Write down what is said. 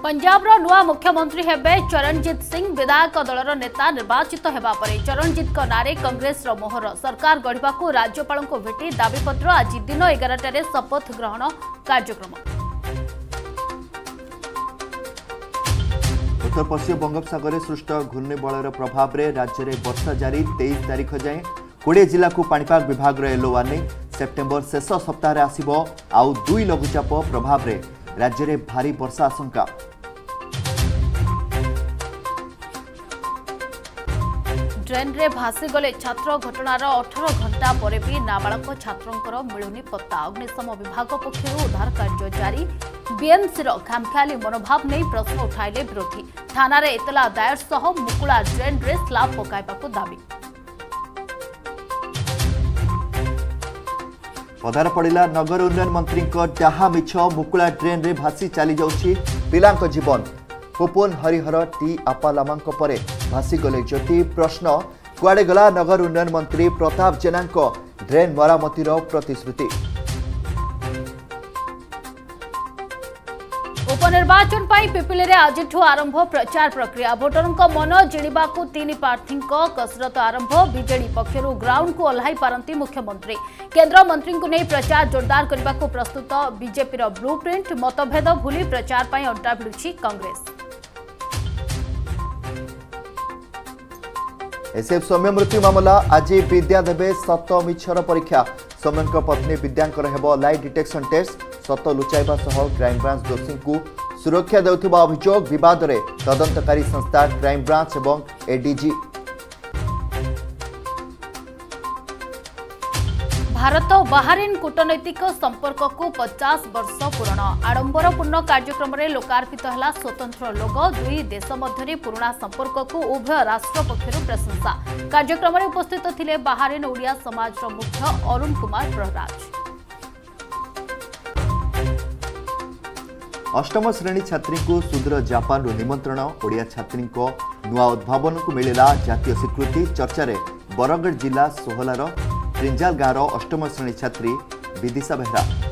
पंजाब नुआ मुख्यमंत्री हेबे चरणजीत सिंह विधायक दलर नेता निर्वाचित हेबा परे चरणजीत नारे कांग्रेस मोहर सरकार गढ़ा को राज्यपाल को भेटी दाबीपत्र आज दिन 11 शपथ ग्रहण कार्यक्रम। उत्तर पश्चिम बंगोपसागर सृष्ट घूर्णिबलयर प्रभाव में राज्य में वर्षा जारी 23 तारीख जाए 20 जिला को पाणीपाग विभाग येलो वार्निंग सेप्टेम्बर शेष सप्ताह आसिबो आउ 2 लघुचाप प्रभाव में राज्य में भारी वर्षा आशंका। ट्रेन रे भासी गले छात्र घटनार 18 घंटा पर भी नाबालक छात्रों मिलुनी पत्ता अग्निशम विभाग पक्षर उद्धार कार्य जारी। बीएमसी खामखियाली मनोभाव नहीं प्रश्न उठाइले विरोधी थाना रे इतला दायर सह मुकुला ट्रेन रे स्लाब पकाइबाकू दाबी। पदार पड़ा नगर उन्नयन मंत्री जहा मिछ मुकुला ट्रेन रे भासी चली जाउछि पिलांक जीवन पुपुन हरिहर टी आपालामा परे भासी गले ज्योति प्रश्न कुआडे गला नगर उन्नयन मंत्री प्रताप जेना ड्रेन मरामतिर प्रतिश्रुति। उपनिर्वाचन पिपिली रे आज आरंभ प्रचार प्रक्रिया भोटरों मन जिणा 3 प्रार्थी कसरत आरंभ बीजेडी पक्षर ग्राउंड को ओह्लाई पारती मुख्यमंत्री केंद्र मंत्री को नहीं प्रचार जोरदार करने को प्रस्तुत बीजेपी ब्लूप्रिंट मतभेद भूली प्रचार पर अड्डा भिड़ुछि कांग्रेस। एसएफ सौम्य मृत्यु मामला आज विद्या देवे सत मिछर परीक्षा सौम्य पत्नी विद्यांकर हेब लाई डिटेक्शन टेस्ट सत लुचाइबा सह क्राइमब्रांच दोषी को सुरक्षा देउथिबा अभियोग विवाद रे तदंतकारी संस्था क्राइमब्रांच एवं एडीजी। भारत और बाहरीन कूटनैतिक संपर्क को 50 वर्ष पूरण आडंबरपूर्ण कार्यक्रम में लोकार्पित है स्वतंत्र लोगो दुई देश मध्य पुराना संपर्क को उभय राष्ट्र पक्षर प्रशंसा कार्यक्रम में उपस्थित थिले बाहरीन ओडिया समाज मुख्य अरुण कुमार प्रहराज। अष्टम श्रेणी छात्री को सुदूर जापान निमंत्रण ओडिया छात्री नुआ उद्भावन को मिलला जातीय स्वीकृति चर्चा रे बरगढ़ जिला सोहलार त्रिंजाल गाँव अष्टम श्रेणी छात्री विदिशा बेहरा।